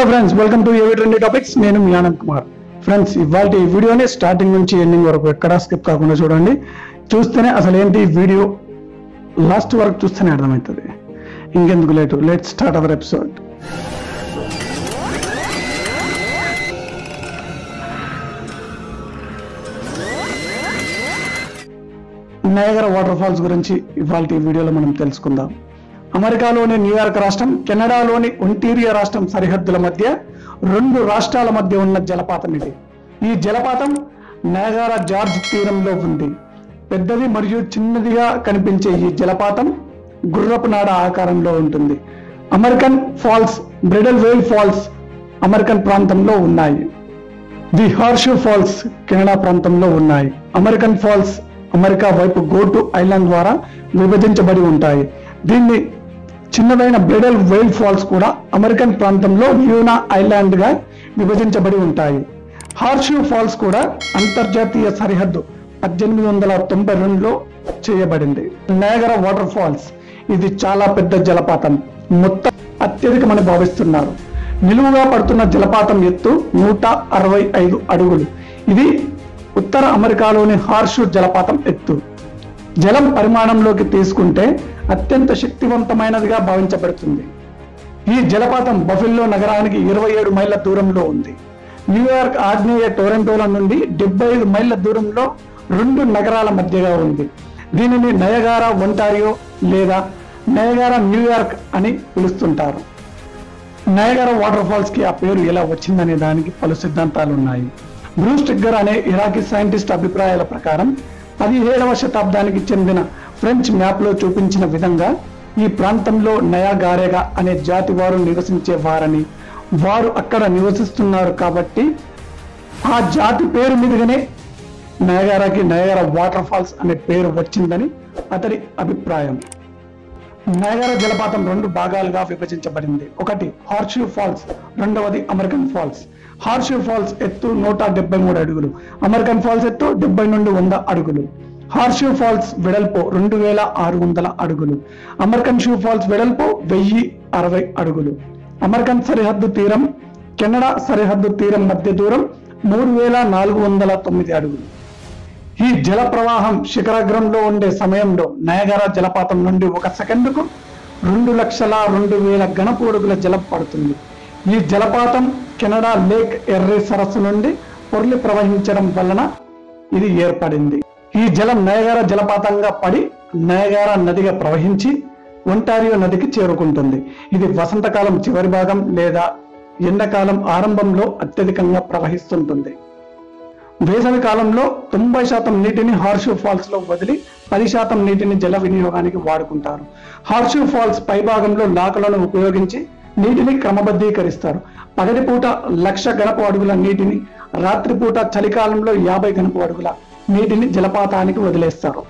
Friends, welcome to AV trendy topics. నేను మీ Anand Kumar. Friends, ఇవాళ ఈ వీడియోని స్టార్టింగ్ నుంచి ఎండింగ్ వరకు ఎక్కడా స్కిప్ కాకుండా చూడండి. చూస్తేనే అసలు ఏంటి వీడియో లాస్ట్ వరకు చూస్తేనే అర్థమవుతుంది. ఇంకెందుకు late, let's start our episode. Niagara waterfalls గురించి ఇవాళ ఈ వీడియోలో మనం తెలుసుకుందాం. అమెరికాలోని న్యూయార్క్ రాష్ట్రం, కెనడాలోని ఒంటారియో రాష్ట్రం సరిహద్దుల మధ్య రెండు రాష్ట్రాల మధ్య ఉన్న జలపాతం ఇది. ఈ జలపాతం నయాగరా జార్జ్ తీరంలో ఉంది. పెద్దది మరియు చిన్నదిగా కనిపించే ఈ జలపాతం గుర్రపు నాడ ఆకారంలో ఉంటుంది. American falls, Bridal Veil falls American ప్రాంతంలో ఉన్నాయి. ది హార్షూ ఫాల్స్ కెనడా ప్రాంతంలో ఉన్నాయి. అమెరికన్ ఫాల్స్ అమెరికా వైపు గోటు ఐలాండ్ ద్వారా విభజించబడి ఉంటాయి. దీన్ని చిన్నదైన బ్రిడల్ వేల్ ఫాల్స్ కూడా అమెరికన్ ప్రాంతంలో ల్యూనా ఐలాండ్ గా విభజించబడి ఉంటాయి. హార్షూ ఫాల్స్ కూడా అంతర్జాతీయ సరిహద్దు 1892లో చేయబడింది. నయాగరా వాటర్ ఫాల్స్ ఇది చాలా పెద్ద జలపాతం, మొత్తం అత్యధికమని భావిస్తున్నారు. నిలువుగా పడుతున్న జలపాతం ఎత్తు 165 అడుగులు. ఇది ఉత్తర అమెరికాలోని హార్షూ జలపాతం ఎత్తు. జలం పరిమాణంలోకి తీసుకుంటే అత్యంత శక్తివంతమైనదిగా భావించబడుతుంది. ఈ జలపాతం బఫెల్లో నగరానికి 27 మైళ్ళ దూరంలో ఉంది. న్యూయార్క్ ఆగ్నేయ టొరంటోల నుండి 75 మైళ్ళ దూరంలో రెండు నగరాల మధ్యగా ఉంది. దీనిని నయాగరా ఒంటారియో లేదా నయాగరా న్యూయార్క్ అని పిలుస్తుంటారు. నయాగరా వాటర్ ఫాల్స్ కి ఆ పేరు ఎలా వచ్చిందనే దానికి పలు సిద్ధాంతాలు ఉన్నాయి. బ్రూస్ టిగ్గర్ అనే ఇరాకీ సైంటిస్ట్ అభిప్రాయాల ప్రకారం 17వ శతాబ్దానికి చెందిన ఫ్రెంచ్ మ్యాప్ లో చూపించిన విధంగా ఈ ప్రాంతంలో నయాగారెగా అనే జాతి వారు నివసించేవారని, వారు అక్కడ నివసిస్తున్నారు కాబట్టి ఆ జాతి పేరు మీదుగానే నయాగరాకి నయాగరా వాటర్ ఫాల్స్ అనే పేరు వచ్చిందని అతడి అభిప్రాయం. నయాగరా జలపాతం రెండు భాగాలుగా విభజించబడింది. ఒకటి హార్షూ ఫాల్స్, రెండవది అమెరికన్ ఫాల్స్. హార్షూ ఫాల్స్ ఎత్తు 173 అడుగులు, అమెరికన్ ఫాల్స్ ఎత్తు 70 నుండి 100 అడుగులు. హార్షూ ఫాల్స్ వెడల్పు 2600 అడుగులు, అమెరికన్ షూ ఫాల్స్ వెడల్పు 1060 అడుగులు. అమెరికన్ సరిహద్దు తీరం, కెనడా సరిహద్దు తీరం మధ్య దూరం 3409 అడుగులు. ఈ జల ప్రవాహం శిఖరాగ్రంలో ఉండే సమయంలో నయాగరా జలపాతం నుండి 1 సెకండుకు 2,02,000 ఘనపు అడుగుల జలం పడుతుంది. ఈ జలపాతం కెనడా లేక్ ఎర్రీ సరస్సు నుండి పొర్లి ప్రవహించడం వలన ఇది ఏర్పడింది. ఈ జలం నయాగరా జలపాతంగా పడి నయాగరా నదిగా ప్రవహించి ఒంటారియో నదికి చేరుకుంటుంది. ఇది వసంతకాలం చివరి భాగం లేదా ఎండాకాలం ఆరంభంలో అత్యధికంగా ప్రవహిస్తుంటుంది. వేసవి కాలంలో 90% నీటిని హార్షూ ఫాల్స్ లో వదిలి 10% నీటిని జల వినియోగానికి వాడుకుంటారు. హార్షూ ఫాల్స్ పైభాగంలో లాకలను ఉపయోగించి నీటిని క్రమబద్ధీకరిస్తారు. పగటిపూట 1,00,000 ఘనపు అడుగుల నీటిని, రాత్రిపూట చలికాలంలో 50 ఘనపు అడుగుల నీటిని జలపాతానికి వదిలేస్తారు.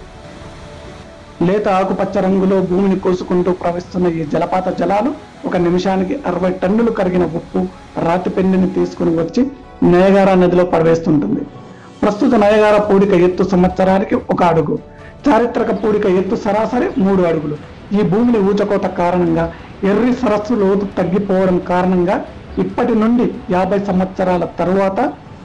లేత ఆకుపచ్చ రంగులో భూమిని కోసుకుంటూ ప్రవహిస్తున్న ఈ జలపాత జలాలు 1 నిమిషానికి 60 టన్నులు కరిగిన ఉప్పు, రాతి పెండిని తీసుకుని వచ్చి నయాగరా నదిలో పడవేస్తుంటుంది. ప్రస్తుత నయాగరా పూడిక ఎత్తు సంవత్సరానికి 1 అడుగు, చారిత్రక పూడిక ఎత్తు సరాసరి 3 అడుగులు. ఈ భూమిని ఊచకోత కారణంగా, ఎర్రి సరస్సు లోతు తగ్గిపోవడం కారణంగా ఇప్పటి నుండి 50 సంవత్సరాల తరువాత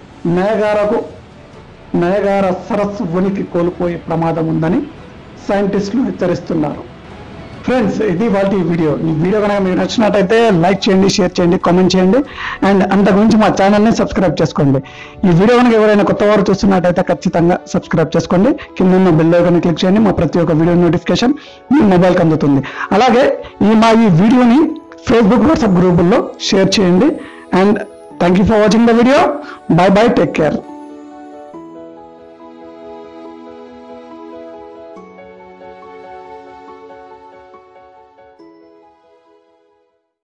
నయాగరా సరస్సు ఉనికి కోల్పోయే ప్రమాదం ఉందని సైంటిస్టులు హెచ్చరిస్తున్నారు. ఫ్రెండ్స్, ఇది వాళ్ళ ఈ వీడియో కనుక మీకు నచ్చినట్టయితే లైక్ చేయండి, షేర్ చేయండి, కామెంట్ చేయండి. అండ్ అంతకుమించి మా ఛానల్ని సబ్స్క్రైబ్ చేసుకోండి. ఈ వీడియో కనుక ఎవరైనా కొత్త వారు చూస్తున్నట్టయితే ఖచ్చితంగా సబ్స్క్రైబ్ చేసుకోండి. కింద ఉన్న బెల్ ఐకాన్ క్లిక్ చేయండి. మా ప్రతి ఒక్క వీడియో నోటిఫికేషన్ మీ మొబైల్కి అందుతుంది. అలాగే ఈ వీడియోని ఫేస్బుక్, వాట్సాప్ గ్రూపుల్లో షేర్ చేయండి. And thank you for watching the video. Bye bye, take care.